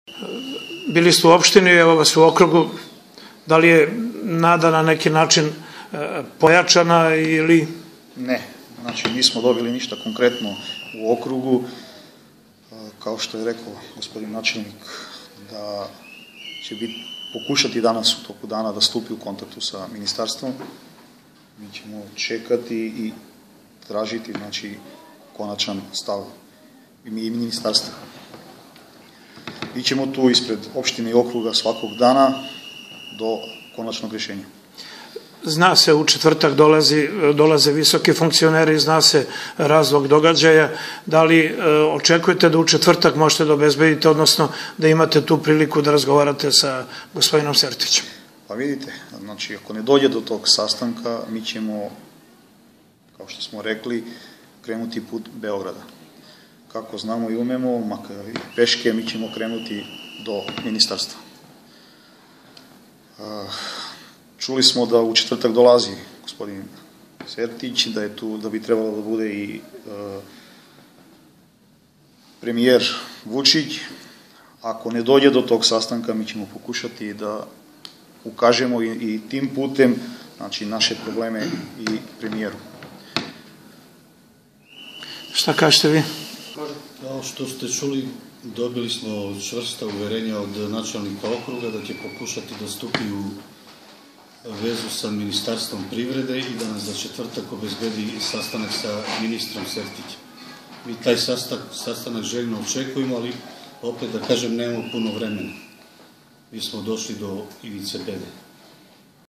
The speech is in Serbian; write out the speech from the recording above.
Bili ste u opštini, evo vas u okrugu. Da li je nada na neki način pojačana ili... Ne, znači nismo dobili ništa konkretno u okrugu. Kao što je rekao gospodin načelnik, da će pokušati danas u toku dana da stupi u kontaktu sa ministarstvom. Mi ćemo čekati i tražiti, znači, konačan stav i ministarstva. Mi ćemo tu ispred opštine i okruga svakog dana do konačnog rješenja. Zna se, u četvrtak dolaze visoki funkcioneri, zna se razlog događaja. Da li očekujete da u četvrtak možete da obezbedite, odnosno da imate tu priliku da razgovarate sa gospodinom Sertićem? Pa vidite, znači ako ne dođe do tog sastanka, mi ćemo, kao što smo rekli, krenuti put Beograda. Kako znamo i umemo, makar i peške, mi ćemo krenuti do ministarstva. Čuli smo da u četvrtak dolazi gospodin Sertić, da je tu, da bi trebalo da bude i premijer Vučić. Ako ne dođe do tog sastanka, mi ćemo pokušati da ukažemo i tim putem, znači, naše probleme i premijeru. Šta kažete vi? Kao što ste čuli, dobili smo čvrsta uverenja od načelnika okruga da će pokušati da stupi u vezu sa Ministarstvom privrede i da nas za četvrtak obezbedi sastanak sa ministrom Sertićem. Mi taj sastanak željno očekujemo, ali opet da kažem, nemamo puno vremena. Mi smo došli do ivice bede.